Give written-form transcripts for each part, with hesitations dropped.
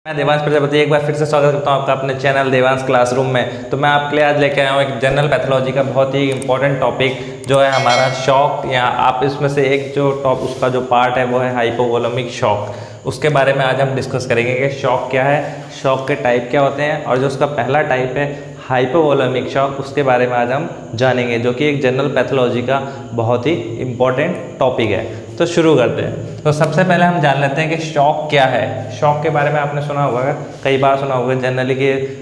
मैं देवांश प्रजापति एक बार फिर से स्वागत करता हूं आपका अपने चैनल देवांश क्लासरूम में। तो मैं आपके लिए आज लेके आया हूं एक जनरल पैथोलॉजी का बहुत ही इंपॉर्टेंट टॉपिक जो है हमारा शॉक, या आप इसमें से एक जो उसका जो पार्ट है वो है हाइपोवोलेमिक शॉक। उसके बारे में आज हम डिस्कस करेंगे कि शॉक क्या है, शॉक के टाइप क्या होते हैं, और जो उसका पहला टाइप है हाइपोवोलेमिक शॉक उसके बारे में आज हम जानेंगे, जो कि एक जनरल पैथोलॉजी का बहुत ही इम्पॉर्टेंट टॉपिक है। तो शुरू करते हैं। तो सबसे पहले हम जान लेते हैं कि शॉक क्या है। शॉक के बारे में आपने सुना होगा, कई बार सुना होगा जनरली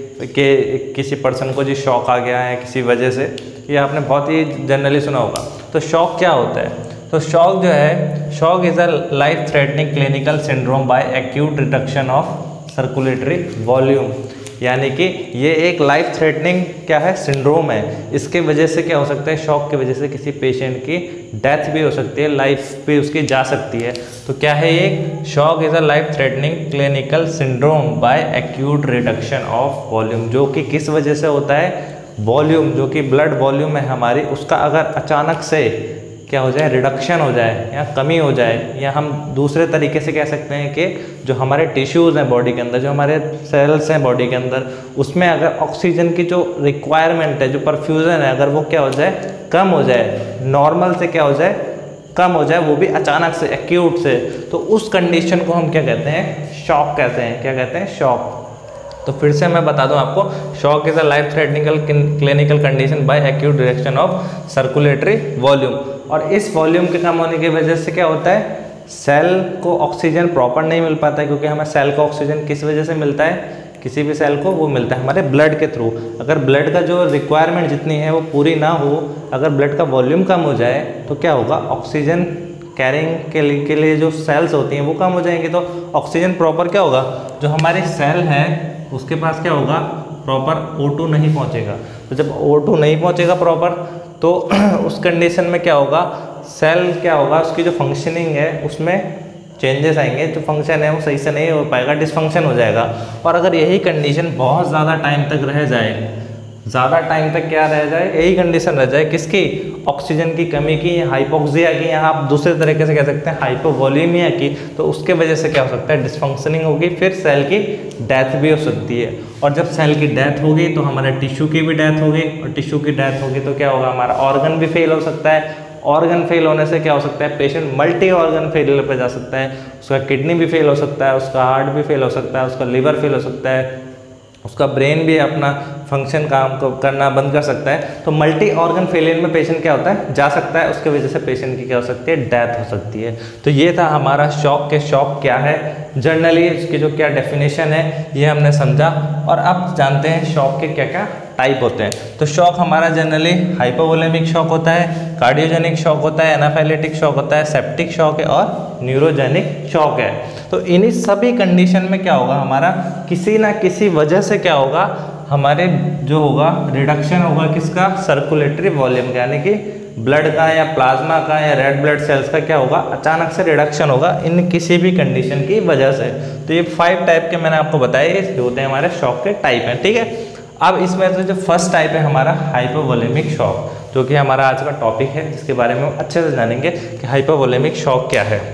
कि किसी पर्सन को जी शॉक आ गया है किसी वजह से, ये आपने बहुत ही जनरली सुना होगा। तो शॉक क्या होता है? तो शॉक जो है, shock is a life threatening clinical syndrome by acute reduction of circulatory volume, यानी कि ये एक लाइफ थ्रेटनिंग क्या है, सिंड्रोम है। इसके वजह से क्या हो सकता है, शॉक की वजह से किसी पेशेंट की डेथ भी हो सकती है, लाइफ भी उसकी जा सकती है। तो क्या है ये? Shock is a life threatening clinical syndrome by acute reduction of volume, जो कि किस वजह से होता है, वॉल्यूम, जो कि ब्लड वॉल्यूम है हमारी, उसका अगर अचानक से क्या हो जाए, रिडक्शन हो जाए या कमी हो जाए, या हम दूसरे तरीके से कह सकते हैं कि जो हमारे टिश्यूज़ हैं बॉडी के अंदर, जो हमारे सेल्स हैं बॉडी के अंदर, उसमें अगर ऑक्सीजन की जो रिक्वायरमेंट है, जो परफ्यूज़न है, अगर वो क्या हो जाए, कम हो जाए, नॉर्मल से क्या हो जाए, कम हो जाए, वो भी अचानक से, एक्यूट से, तो उस कंडीशन को हम क्या कहते हैं, शॉक कहते हैं। क्या कहते हैं? शॉक। तो फिर से मैं बता दूं आपको, shock is a life threatening clinical condition by acute reduction of circulatory volume. और इस वॉल्यूम के कम होने की वजह से क्या होता है, सेल को ऑक्सीजन प्रॉपर नहीं मिल पाता है, क्योंकि हमें सेल को ऑक्सीजन किस वजह से मिलता है, किसी भी सेल को वो मिलता है हमारे ब्लड के थ्रू। अगर ब्लड का जो रिक्वायरमेंट जितनी है वो पूरी ना हो, अगर ब्लड का वॉल्यूम कम हो जाए तो क्या होगा, ऑक्सीजन कैरिंग के लिए जो सेल्स होती हैं वो कम हो जाएंगी। तो ऑक्सीजन प्रॉपर क्या होगा, जो हमारे सेल है उसके पास क्या होगा, प्रॉपर O2 नहीं पहुंचेगा। तो जब O2 नहीं पहुंचेगा प्रॉपर, तो उस कंडीशन में क्या होगा, सेल क्या होगा, उसकी जो फंक्शनिंग है उसमें चेंजेस आएंगे, जो फंक्शन है वो सही से नहीं हो पाएगा, डिसफंक्शन हो जाएगा। और अगर यही कंडीशन बहुत ज़्यादा टाइम तक रह जाए, ज़्यादा टाइम तक क्या रह जाए, यही कंडीशन रह जाए, किसकी, ऑक्सीजन की कमी की, हाइपोक्सिया की, या आप दूसरे तरीके से कह सकते हैं हाइपोवोलेमिया की, तो उसके वजह से क्या हो सकता है, डिसफंक्शनिंग होगी, फिर सेल की डेथ भी हो सकती है। और जब सेल की डेथ होगी तो हमारे टिश्यू की भी डेथ होगी, और टिश्यू की डेथ होगी तो क्या होगा, हमारा ऑर्गन भी फेल हो सकता है। ऑर्गन फेल होने से क्या हो सकता है, पेशेंट मल्टी ऑर्गन फेलियर पे जा सकता है, उसका किडनी भी फेल हो सकता है, उसका हार्ट भी फेल हो सकता है, उसका लिवर फेल हो सकता है, उसका ब्रेन भी अपना फंक्शन काम को करना बंद कर सकता है। तो मल्टी ऑर्गन फेलियर में पेशेंट क्या होता है, जा सकता है, उसके वजह से पेशेंट की क्या हो सकती है, डेथ हो सकती है। तो ये था हमारा शॉक के शॉक क्या है, जनरली इसकी जो क्या डेफिनेशन है ये हमने समझा। और अब जानते हैं शॉक के क्या क्या टाइप होते हैं। तो शॉक हमारा जनरली हाइपोवोलेमिक शॉक होता है, कार्डियोजेनिक शॉक होता है, एनाफाइलेटिक शॉक होता है, सेप्टिक शॉक है, और न्यूरोजेनिक शॉक है। तो इन्हीं सभी कंडीशन में क्या होगा, हमारा किसी ना किसी वजह से क्या होगा, हमारे जो होगा रिडक्शन होगा किसका, सर्कुलेटरी वॉल्यूम का, यानी कि ब्लड का या प्लाज्मा का या रेड ब्लड सेल्स का क्या होगा, अचानक से रिडक्शन होगा इन किसी भी कंडीशन की वजह से। तो ये 5 टाइप के मैंने आपको बताए, ये होते हैं हमारे शॉक के टाइप हैं, ठीक है। अब इसमें से जो फर्स्ट टाइप है हमारा हाइपोवोलेमिक शॉक, जो कि हमारा आज का टॉपिक है, जिसके बारे में हम अच्छे से जानेंगे कि हाइपोवोलेमिक शॉक क्या है।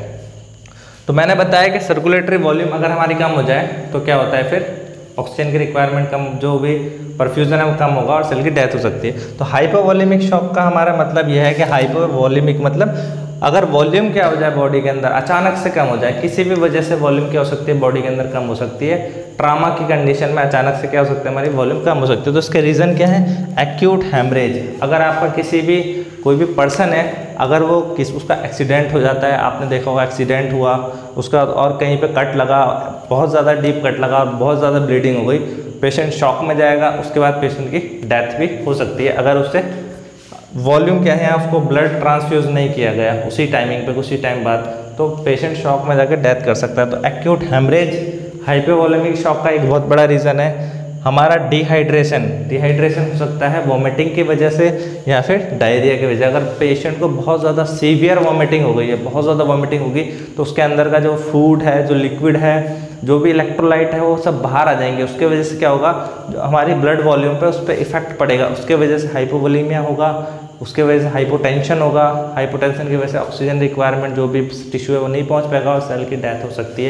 तो मैंने बताया कि सर्कुलेटरी वॉल्यूम अगर हमारी कम हो जाए तो क्या होता है, फिर ऑक्सीजन की रिक्वायरमेंट कम, जो भी परफ्यूजन है वो कम होगा और सेल की डेथ हो सकती है। तो हाइपोवोलेमिक शॉक का हमारा मतलब यह है कि हाइपोवोलेमिक मतलब अगर वॉल्यूम क्या हो जाए बॉडी के अंदर, अचानक से कम हो जाए, किसी भी वजह से वॉल्यूम क्या हो सकती है, बॉडी के अंदर कम हो सकती है। ट्रामा की कंडीशन में अचानक से क्या हो सकता है, हमारी वॉल्यूम कम हो सकती है। तो इसके रीज़न क्या है, एक्यूट हेमरेज। अगर आपका किसी भी कोई भी पर्सन है, अगर वो उसका एक्सीडेंट हो जाता है, आपने देखा होगा एक्सीडेंट हुआ उसका, और कहीं पे कट लगा, बहुत ज़्यादा डीप कट लगा और बहुत ज़्यादा ब्लीडिंग हो गई, पेशेंट शॉक में जाएगा, उसके बाद पेशेंट की डेथ भी हो सकती है, अगर उससे वॉल्यूम क्या है, उसको ब्लड ट्रांसफ्यूज नहीं किया गया उसी टाइमिंग पे, उसी टाइम बाद, तो पेशेंट शॉक में जाकर डेथ कर सकता है। तो एक्यूट हेमरेज हाइपोवोलेमिक शॉक का एक बहुत बड़ा रीज़न है। हमारा डिहाइड्रेशन हो सकता है वॉमिटिंग की वजह से, या फिर डायरिया की वजह। अगर पेशेंट को बहुत ज़्यादा सीवियर वॉमिटिंग हो गई है, बहुत ज़्यादा वॉमिटिंग होगी, तो उसके अंदर का जो फूड है, जो लिक्विड है, जो भी इलेक्ट्रोलाइट है, वो सब बाहर आ जाएंगे। उसके वजह से क्या होगा, जो हमारी ब्लड वॉल्यूम पे उस पर इफेक्ट पड़ेगा, उसके वजह से हाइपोवोलेमिया होगा, उसके वजह से हाइपोटेंशन होगा, हाइपोटेंशन की वजह से ऑक्सीजन रिक्वायरमेंट जो भी टिश्यू है वो नहीं पहुंच पाएगा और सेल की डेथ हो सकती है।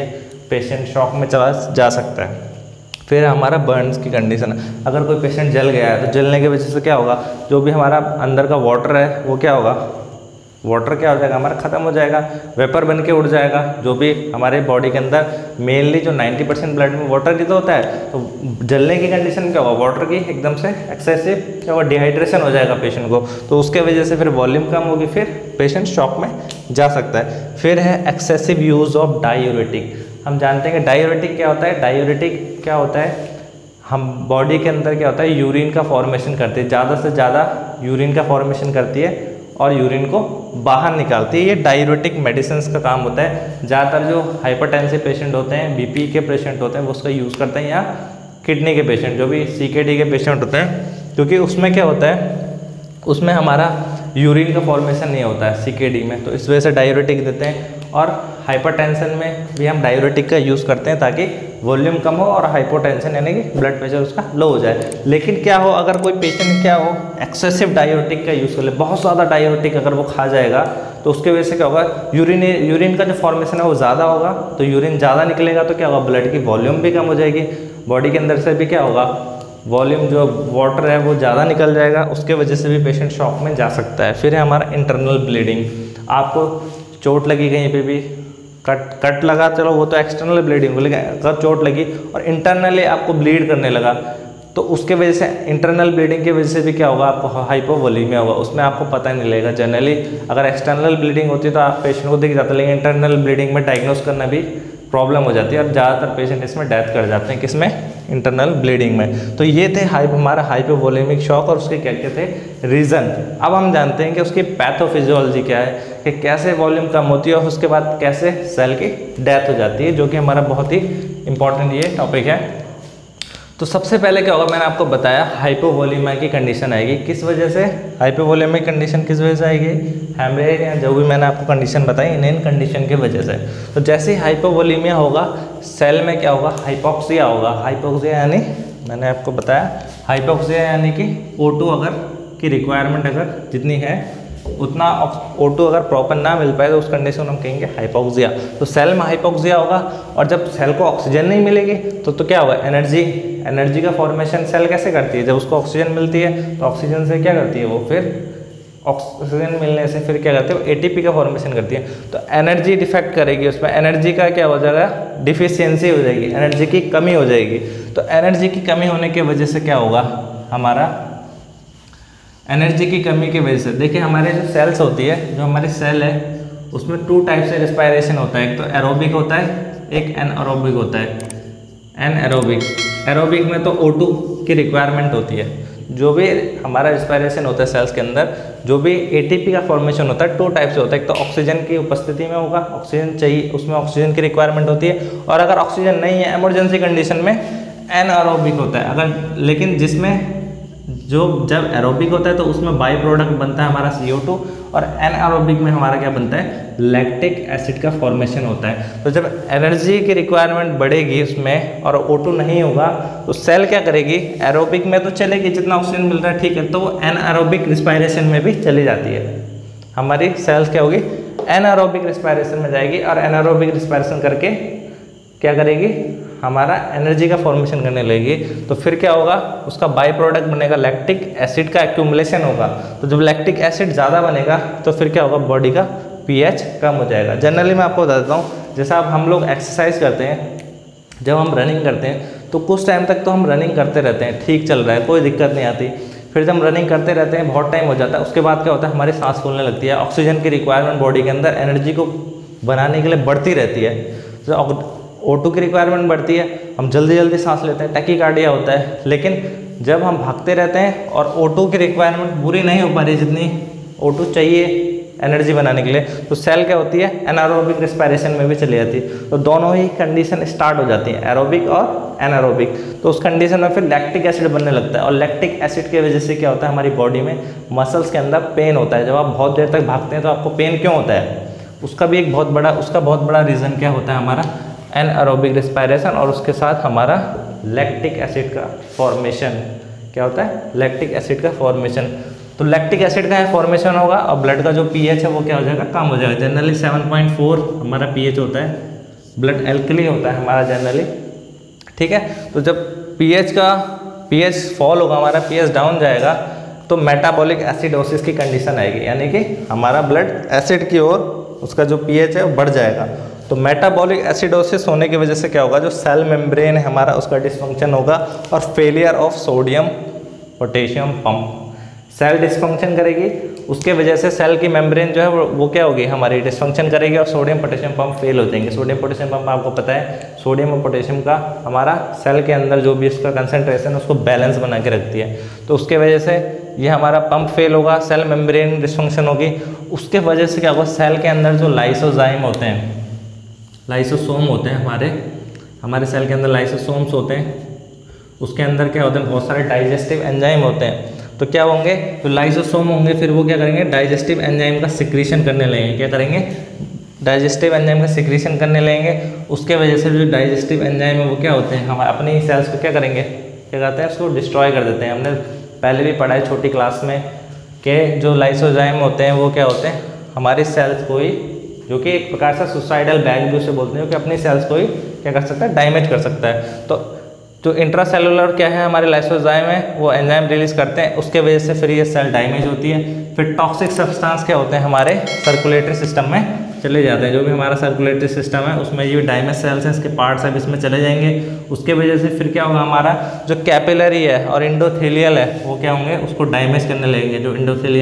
पेशेंट शॉक में चला जा सकता है। फिर हमारा बर्न्स की कंडीशन है, अगर कोई पेशेंट जल गया है तो जलने की वजह से क्या होगा, जो भी हमारा अंदर का वाटर है वो क्या होगा, वाटर क्या हो जाएगा हमारा ख़त्म हो जाएगा, वेपर बन के उड़ जाएगा। जो भी हमारे बॉडी के अंदर मेनली जो 90% ब्लड में वाटर की तो होता है, तो जलने की कंडीशन क्या होगा, वाटर की एकदम से एक्सेसिव क्या होगा, डिहाइड्रेशन हो जाएगा पेशेंट को, तो उसके वजह से फिर वॉल्यूम कम होगी, फिर पेशेंट शॉक में जा सकता है। फिर है एक्सेसिव यूज़ ऑफ डायूरेटिक। हम जानते हैं कि डायूरेटिक क्या होता है, डायूरेटिक क्या होता है, हम बॉडी के अंदर क्या होता है, यूरिन का फॉर्मेशन करती है, ज़्यादा से ज़्यादा यूरिन का फॉर्मेशन करती है और यूरिन को बाहर निकालती है। ये डायूरेटिक मेडिसिन का काम होता है। ज़्यादातर जो हाइपरटेंसिव पेशेंट होते हैं, बीपी के पेशेंट होते हैं, वो उसका यूज़ करते हैं, या किडनी के पेशेंट, जो भी सीकेडी के पेशेंट होते हैं, क्योंकि उसमें क्या होता है, उसमें हमारा यूरिन का फॉर्मेशन नहीं होता है सीकेडी में, तो इस वजह से डायूरेटिक देते हैं। और हाइपरटेंशन में भी हम डायूरेटिक का यूज़ करते हैं ताकि वॉल्यूम कम हो और हाइपोटेंशन यानी कि ब्लड प्रेशर उसका लो हो जाए। लेकिन क्या हो, अगर कोई पेशेंट क्या हो एक्सेसिव डायूरेटिक का यूज़ कर ले, बहुत ज़्यादा डायूरेटिक अगर वो खा जाएगा, तो उसके वजह से क्या होगा, यूरिन का जो फॉर्मेशन है वो ज़्यादा होगा, तो यूरिन ज़्यादा निकलेगा तो क्या होगा, ब्लड की वॉल्यूम भी कम हो जाएगी, बॉडी के अंदर से भी क्या होगा, वॉल्यूम जो वाटर है वो ज़्यादा निकल जाएगा, उसके वजह से भी पेशेंट शॉक में जा सकता है। फिर है हमारा इंटरनल ब्लीडिंग। आपको चोट लगी कहीं पे भी, कट लगा, चलो वो तो एक्सटर्नल ब्लीडिंग हो, लेकिन अगर चोट लगी और इंटरनली आपको ब्लीड करने लगा, तो उसके वजह से इंटरनल ब्लीडिंग की वजह से भी क्या होगा, आपको हाइपोवोलीमिया होगा, उसमें आपको पता नहीं लगेगा। जनरली अगर एक्सटर्नल ब्लीडिंग होती है तो आप पेशेंट को दिख जाता है, लेकिन इंटरनल ब्लीडिंग में डायग्नोस करना भी प्रॉब्लम हो जाती है और ज़्यादातर पेशेंट इसमें डेथ कर जाते हैं। किसमें, इंटरनल ब्लीडिंग में। तो ये थे हमारा हाइपोवोलेमिक शॉक और उसके क्या क्या थे रीज़न। अब हम जानते हैं कि उसकी पैथोफिजियोलॉजी क्या है, कि कैसे वॉल्यूम कम होती है और उसके बाद कैसे सेल की डेथ हो जाती है, जो कि हमारा बहुत ही इंपॉर्टेंट ये टॉपिक है। तो सबसे पहले क्या होगा, मैंने आपको बताया हाइपोवोलेमिया की कंडीशन आएगी। किस वजह से हाइपोवोलेमिक कंडीशन किस वजह से आएगी, हेमरेज या जो भी मैंने आपको कंडीशन बताई, इन कंडीशन की वजह से। तो जैसे ही हाइपोवोलेमिया होगा, सेल में क्या होगा, हाइपोक्सिया होगा। हाइपोक्सिया यानी मैंने आपको बताया, हाइपोक्सिया यानी कि O2 अगर की रिक्वायरमेंट अगर जितनी है उतना O2 अगर प्रॉपर ना मिल पाए तो उस कंडीशन हम कहेंगे हाइपोक्सिया। तो सेल में हाइपोक्सिया होगा, और जब सेल को ऑक्सीजन नहीं मिलेगी तो क्या होगा, एनर्जी का फॉर्मेशन सेल कैसे करती है, जब उसको ऑक्सीजन मिलती है तो ऑक्सीजन से क्या करती है वो, फिर ऑक्सीजन मिलने से फिर क्या करती है, वो एटीपी का फॉर्मेशन करती है। तो एनर्जी डिफेक्ट करेगी, उसमें एनर्जी का क्या हो जाएगा, डिफिशियंसी हो जाएगी, एनर्जी की कमी हो जाएगी। तो एनर्जी की कमी होने की वजह से क्या होगा, हमारा एनर्जी की कमी की वजह से, देखिए हमारे जो सेल्स होती है, जो हमारी सेल है उसमें 2 टाइप से रेस्पिरेशन होता है, एक तो एरोबिक होता है, एक एनएरोबिक होता है। एरोबिक में तो O2 की रिक्वायरमेंट होती है। जो भी हमारा रेस्पिरेशन होता है सेल्स के अंदर, जो भी एटीपी का फॉर्मेशन होता है 2 टाइप से होता है, एक तो ऑक्सीजन की उपस्थिति में होगा, ऑक्सीजन चाहिए, उसमें ऑक्सीजन की रिक्वायरमेंट होती है, और अगर ऑक्सीजन नहीं है इमरजेंसी कंडीशन में एनएरोबिक होता है। अगर लेकिन जिसमें जब एरोबिक होता है तो उसमें बाई प्रोडक्ट बनता है हमारा CO2, और एनएरोबिक में हमारा क्या बनता है, लैक्टिक एसिड का फॉर्मेशन होता है। तो जब एनर्जी की रिक्वायरमेंट बढ़ेगी उसमें और O2 नहीं होगा तो सेल क्या करेगी, एरोबिक में तो चलेगी, जितना ऑक्सीजन मिल रहा है ठीक है, तो वो एनएरोबिक रिस्पायरेशन में भी चली जाती है। हमारी सेल्स क्या होगी, एनारोबिक रिस्पायरेशन में जाएगी, और एनारोबिक रिस्पायरेशन करके क्या करेगी, हमारा एनर्जी का फॉर्मेशन करने लगेगी। तो फिर क्या होगा, उसका बाई प्रोडक्ट बनेगा, लैक्टिक एसिड का एक्यूमुलेशन होगा। तो जब लैक्टिक एसिड ज़्यादा बनेगा तो फिर क्या होगा, बॉडी का pH कम हो जाएगा। जनरली मैं आपको बता देता हूँ, जैसा अब हम लोग एक्सरसाइज करते हैं, जब हम रनिंग करते हैं तो कुछ टाइम तक तो हम रनिंग करते रहते हैं, ठीक चल रहा है, कोई दिक्कत नहीं आती। फिर जब हम रनिंग करते रहते हैं, बहुत टाइम हो जाता है, उसके बाद क्या होता है, हमारी सांस फूलने लगती है, ऑक्सीजन की रिक्वायरमेंट बॉडी के अंदर एनर्जी को बनाने के लिए बढ़ती रहती है। तो O2 की रिक्वायरमेंट बढ़ती है, हम जल्दी जल्दी सांस लेते हैं, टैकीकार्डिया होता है। लेकिन जब हम भागते रहते हैं और O2 की रिक्वायरमेंट पूरी नहीं हो पा रही, जितनी O2 चाहिए एनर्जी बनाने के लिए, तो सेल क्या होती है, एनारोबिक रिस्पायरेशन में भी चली जाती है। तो दोनों ही कंडीशन स्टार्ट हो जाती है, एरोबिक और एनारोबिक। तो उस कंडीशन में फिर लैक्टिक एसिड बनने लगता है, और लैक्टिक एसिड की वजह से क्या होता है, हमारी बॉडी में मसल्स के अंदर पेन होता है। जब आप बहुत देर तक भागते हैं तो आपको पेन क्यों होता है, उसका भी एक बहुत बड़ा रीज़न क्या होता है, हमारा एनएरोबिक रिस्पायरेशन, और उसके साथ हमारा लैक्टिक एसिड का फॉर्मेशन। क्या होता है, लैक्टिक एसिड का फॉर्मेशन। तो लैक्टिक एसिड का फॉर्मेशन होगा और ब्लड का जो pH है वो क्या हो जाएगा, कम हो जाएगा। जनरली 7.4 हमारा pH होता है ब्लड एल्कली होता है हमारा जनरली, ठीक है। तो जब पीएच फॉल होगा, हमारा पीएच डाउन जाएगा, तो मेटाबॉलिक एसिडोसिस की कंडीशन आएगी, यानी कि हमारा ब्लड एसिड की ओर उसका जो पीएच है वो बढ़ जाएगा। तो मेटाबॉलिक एसिडोसिस होने की वजह से क्या होगा, जो सेल मेम्ब्रेन है हमारा उसका डिसफंक्शन होगा और failure of sodium potassium pump, cell dysfunction करेगी, उसके वजह से सेल की मेम्ब्रेन जो है वो क्या होगी, हमारी डिसफंक्शन करेगी और सोडियम पोटेशियम पंप फेल हो जाएंगे। सोडियम पोटेशियम पंप आपको पता है, सोडियम और पोटेशियम का हमारा सेल के अंदर जो भी उसका कंसंट्रेशन है उसको बैलेंस बना के रखती है। तो उसके वजह से ये हमारा पंप फेल होगा, सेल मेम्ब्रेन डिसफंक्शन होगी, उसके वजह से क्या होगा, सेल के अंदर जो लाइसोजाइम होते हैं, लाइसोसोम होते हैं हमारे सेल के अंदर लाइसोसोम्स होते हैं, उसके अंदर क्या होते हैं, बहुत सारे डाइजेस्टिव एंजाइम होते हैं। तो क्या होंगे, तो लाइसोसोम होंगे, फिर वो क्या करेंगे, डाइजेस्टिव एंजाइम का सिक्रीशन करने लगेंगे। क्या करेंगे, डाइजेस्टिव एंजाइम का सिक्रीशन करने लगेंगे। उसके वजह से जो डाइजेस्टिव एंजाइम है वो क्या होते हैं, हम अपने ही सेल्स को क्या करेंगे, क्या कहते हैं, उसको डिस्ट्रॉय कर देते हैं। हमने पहले भी पढ़ा है छोटी क्लास में कि जो लाइसोजाइम होते हैं वो क्या होते हैं, हमारी सेल्स को ही, जो कि एक प्रकार से सुसाइडल बैग भी उसे बोलते हैं, कि अपनी सेल्स को ही क्या कर सकता है, डैमेज कर सकता है। तो जो इंट्रासेलुलर क्या है, हमारे लाइसोजाइम है, वो एंजाइम रिलीज करते हैं, उसके वजह से फिर ये सेल डैमेज होती है। फिर टॉक्सिक सब्सटेंस क्या होते हैं, हमारे सर्कुलेटरी सिस्टम में चले जाते हैं। जो भी हमारा सर्कुलेटरी सिस्टम है उसमें ये डैमेज सेल्स हैं, इसके पार्ट्स अब इसमें चले जाएंगे। उसके वजह से फिर क्या होगा, हमारा जो कैपिलरी है और इंडोथेलियल है वो क्या होंगे, उसको डैमेज करने लगेंगे। जो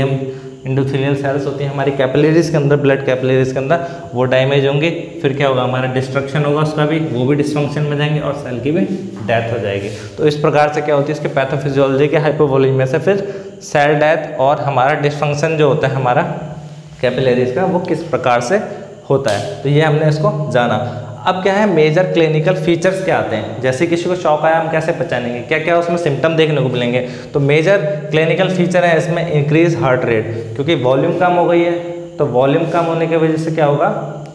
इंडोथेलियल सेल्स होती हैं हमारी कैपिलरीज के अंदर, ब्लड कैपिलरीज के अंदर, वो डैमेज होंगे। फिर क्या होगा, हमारा डिस्ट्रक्शन होगा उसका भी, वो भी डिस्फंक्शन में जाएंगे और सेल की भी डेथ हो जाएगी। तो इस प्रकार से क्या होती है, इसके पैथोफिजियोलॉजी के हाइपोवोलीमिया से फिर सेल डेथ और हमारा डिस्फंक्शन जो होता है हमारा कैपिलरीज का, वो किस प्रकार से होता है। तो ये हमने इसको जाना। अब क्या है, मेजर क्लिनिकल फीचर्स क्या आते हैं, जैसे किसी को शॉक आया हम कैसे पहचानेंगे, क्या क्या उसमें सिम्टम देखने को मिलेंगे। तो मेजर क्लिनिकल फीचर है इसमें इंक्रीज हार्ट रेट, क्योंकि वॉल्यूम कम हो गई है। तो वॉल्यूम कम होने की वजह से क्या होगा,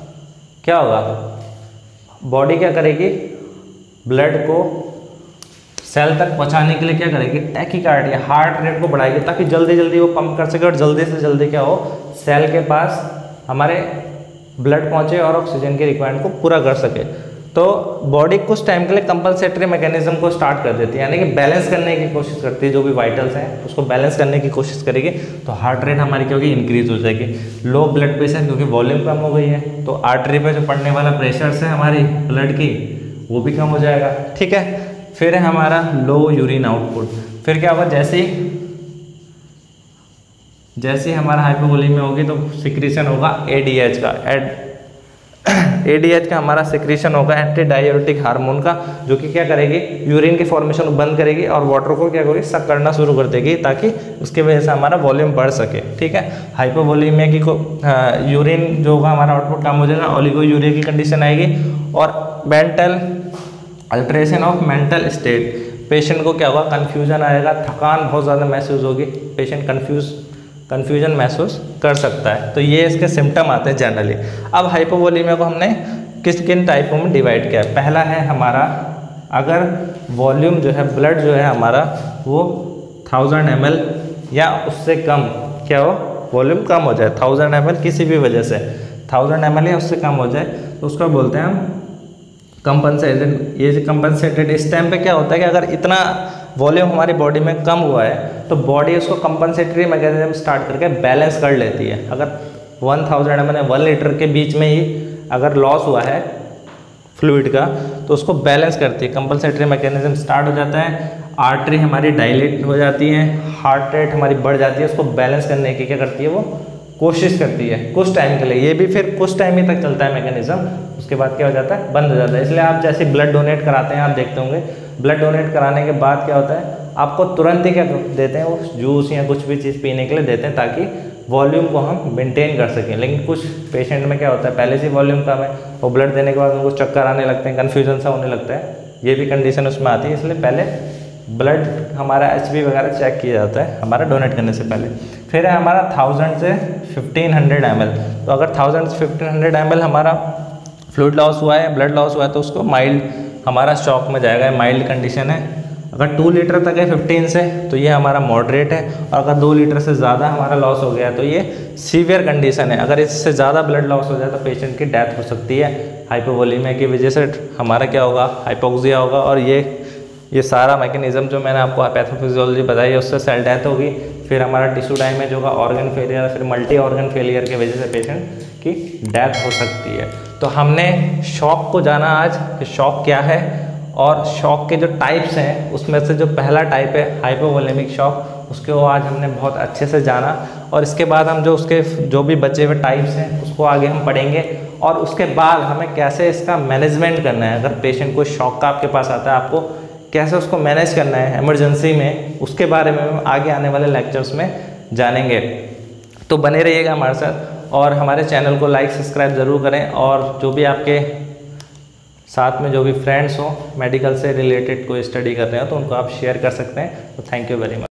बॉडी क्या करेगी, ब्लड को सेल तक पहुंचाने के लिए क्या करेगी, टैकीकार्डिया, हार्ट रेट को बढ़ाएगी, ताकि जल्दी जल्दी वो पंप कर सके और जल्दी से जल्दी क्या हो, सेल के पास हमारे ब्लड पहुंचे और ऑक्सीजन की रिक्वायरमेंट को पूरा कर सके। तो बॉडी कुछ टाइम के लिए कंपलसेटरी मैकेनिज्म को स्टार्ट कर देती है, यानी कि बैलेंस करने की कोशिश करती है, जो भी वाइटल्स हैं उसको बैलेंस करने की कोशिश करेगी। तो हार्ट रेट हमारी क्या होगी, इंक्रीज हो जाएगी। लो ब्लड प्रेशर, क्योंकि वॉल्यूम कम हो गई है, तो आर्टरी पे जो पड़ने वाला प्रेशर है हमारी ब्लड की, वो भी कम हो जाएगा, ठीक है। फिर है हमारा लो यूरिन आउटपुट। फिर क्या होगा, जैसे ही हमारा हाइपोवोलीमिया होगी तो सिक्रीशन होगा एडीएच का, एडीएच का हमारा सिक्रीशन होगा, एंटी डाययूरेटिक हार्मोन का, जो कि क्या करेगी, यूरिन की फॉर्मेशन बंद करेगी और वाटर को क्या करेगी, सक करना शुरू कर देगी, ताकि उसके वजह से हमारा वॉल्यूम बढ़ सके, ठीक है। हाइपोवोलीमिया की यूरिन जो होगा हमारा आउटपुट कम हो जाएगा, ओलिगोयूरिया की कंडीशन आएगी। और mental alteration of mental state, patient को क्या होगा, कन्फ्यूजन आएगा, थकान बहुत ज़्यादा महसूस होगी, पेशेंट कन्फ्यूजन महसूस कर सकता है। तो ये इसके सिम्टम आते हैं जनरली। अब हाइपोवोलीमिया को हमने किन टाइपों में डिवाइड किया है। पहला है हमारा, अगर वॉल्यूम जो है, ब्लड जो है हमारा वो 1000 ml या उससे कम क्या हो, वॉल्यूम कम हो जाए, 1000 ml किसी भी वजह से 1000 ml या उससे कम हो जाए, तो उसको बोलते हैं हम कंपनसेटेड। ये कंपनसेटेड, इस टाइम पे क्या होता है कि अगर इतना वॉल्यूम हमारी बॉडी में कम हुआ है तो बॉडी उसको कंपनसेटरी मैकेनिज्म स्टार्ट करके बैलेंस कर लेती है। अगर 1000 ml 1 लीटर के बीच में ही अगर लॉस हुआ है फ्लूइड का, तो उसको बैलेंस करती है, कंपनसेटरी मैकेनिज्म स्टार्ट हो जाता है, आर्टरी हमारी डायलेट हो जाती है, हार्ट रेट हमारी बढ़ जाती है, उसको बैलेंस करने की क्या करती है, वो कोशिश करती है कुछ टाइम के लिए। ये भी फिर कुछ टाइम ही तक चलता है मैकेनिज्म, उसके बाद क्या हो जाता है, बंद हो जाता है। इसलिए आप जैसे ब्लड डोनेट कराते हैं, आप देखते होंगे ब्लड डोनेट कराने के बाद क्या होता है, आपको तुरंत ही क्या देते हैं, वो जूस या कुछ भी चीज़ पीने के लिए देते हैं, ताकि वॉल्यूम को हम मेंटेन कर सकें। लेकिन कुछ पेशेंट में क्या होता है, पहले से वॉल्यूम कम है, वो ब्लड देने के बाद उनको चक्कर आने लगते हैं, कन्फ्यूजन सा होने लगता है, ये भी कंडीशन उसमें आती है। इसलिए पहले ब्लड हमारा HB वगैरह चेक किया जाता है हमारा डोनेट करने से पहले। फिर है हमारा 1000 से 1500 ml। तो अगर 1000 से 1500 ml हमारा फ्लूइड लॉस हुआ है, ब्लड लॉस हुआ है, तो उसको माइल्ड हमारा शॉक में जाएगा, माइल्ड कंडीशन है। अगर 2 लीटर तक है 15 से, तो ये हमारा मॉडरेट है। और अगर 2 लीटर से ज़्यादा हमारा लॉस हो गया तो ये सीवियर कंडीशन है। अगर इससे ज़्यादा ब्लड लॉस हो जाए तो पेशेंट की डेथ हो सकती है। हाइपोवोलेमिया की वजह से हमारा क्या होगा, हाइपोक्सिया होगा। और ये सारा मैकेनिज्म जो मैंने आपको पैथोफिजियोलॉजी बताई है उससे सेल डेथ होगी, फिर हमारा टिश्यू डैमेज होगा, ऑर्गन फेलियर, फिर मल्टी ऑर्गन फेलियर की वजह से पेशेंट की डेथ हो सकती है। तो हमने शॉक को जाना आज कि शॉक क्या है, और शॉक के जो टाइप्स हैं उसमें से जो पहला टाइप है हाइपोवोलेमिक शॉक, उसको आज हमने बहुत अच्छे से जाना। और इसके बाद हम उसके जो भी बचे हुए टाइप्स हैं उसको आगे हम पढ़ेंगे, और उसके बाद हमें कैसे इसका मैनेजमेंट करना है। अगर पेशेंट कोई शॉक का आपके पास आता है, आपको कैसे उसको मैनेज करना है इमरजेंसी में, उसके बारे में हम आगे आने वाले लेक्चर्स में जानेंगे। तो बने रहिएगा हमारे साथ, और हमारे चैनल को लाइक सब्सक्राइब ज़रूर करें, और जो भी आपके साथ में जो भी फ्रेंड्स हो मेडिकल से रिलेटेड कोई स्टडी कर रहे हो तो उनको आप शेयर कर सकते हैं। तो थैंक यू वेरी मच।